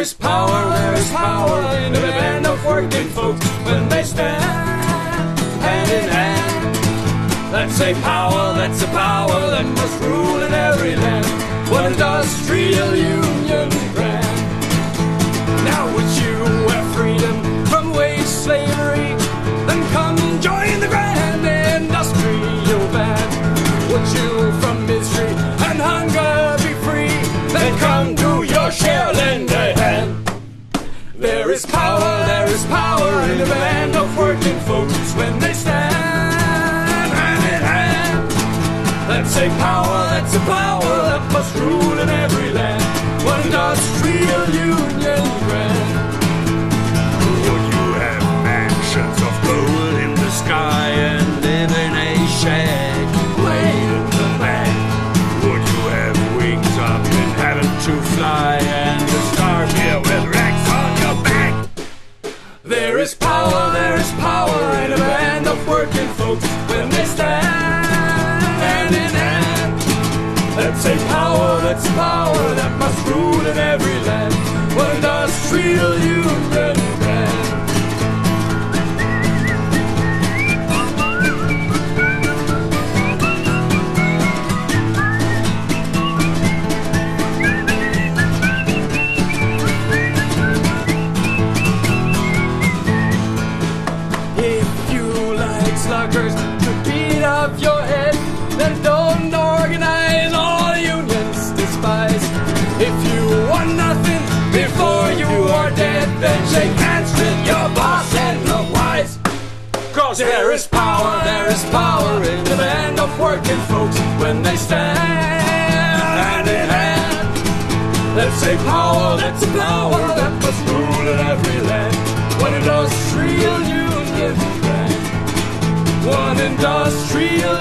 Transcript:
is power in the band of working folks when they stand hand in hand. That's a power that must rule in every land. One industrial union grand. Now would you have freedom from wage slavery? Then come join the grand industrial band. Would you from misery and hunger be free? Then come do your share, lend a hand. There is power in the band of working folks when they stand hand in hand. That's a power that must rule in every land. One industrial union grand. Would you have mansions of gold in the sky and live in a shack way in the back? Would you have wings up in heaven to fly and the stars here with racks on your back? There is power in a band of working folks when they stand hand in hand. That's a power that must rule in every land. One industrial union grand. Sluggers to beat up your head, then don't organize. All unions despise. If you want nothing before you are dead, then shake hands with your boss and look wise. Cause there is power in the band of working folks when they stand hand in hand. That's a power that must rule in every land. One industrial union grand. One industrial